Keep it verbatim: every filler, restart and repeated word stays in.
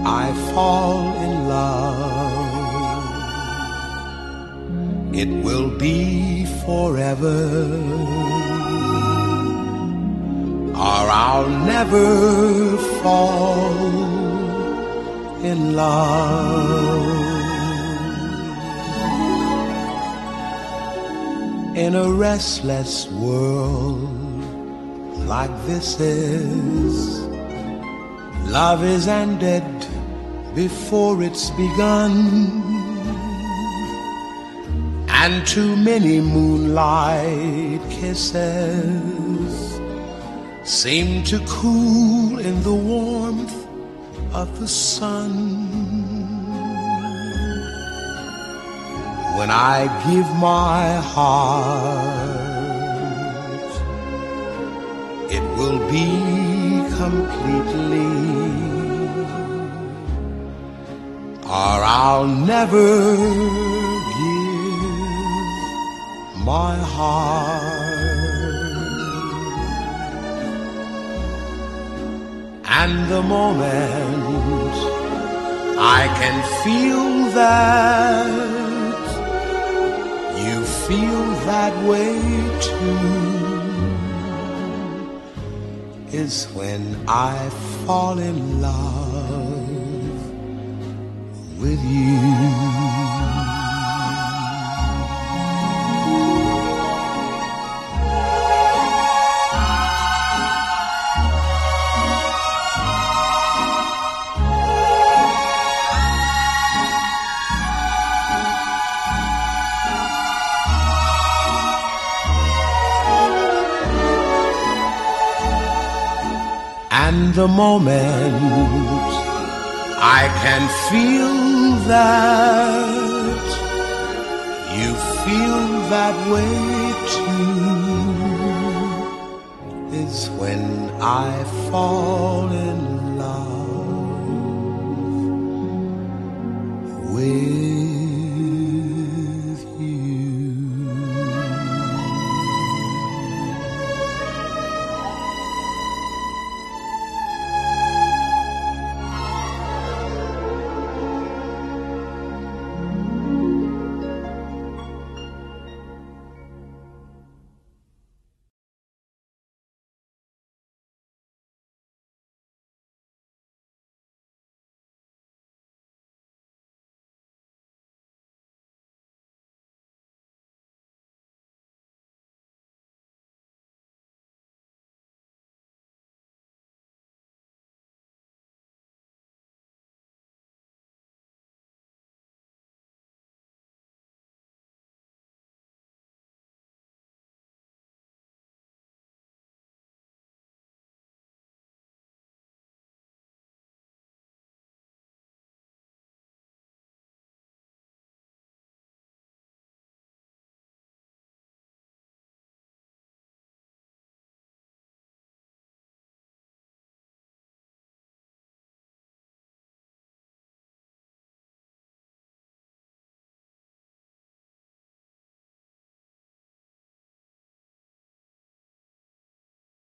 I fall in love, it will be forever, or I'll never fall in love. In a restless world like this is, love is ended before it's begun, and too many moonlight kisses seem to cool in the warmth of the sun. When I give my heart, it will be completely, or I'll never give my heart. And the moment I can feel that you feel that way too is when I fall in love with you. And the moment I can feel that you feel that way too is when I fall in love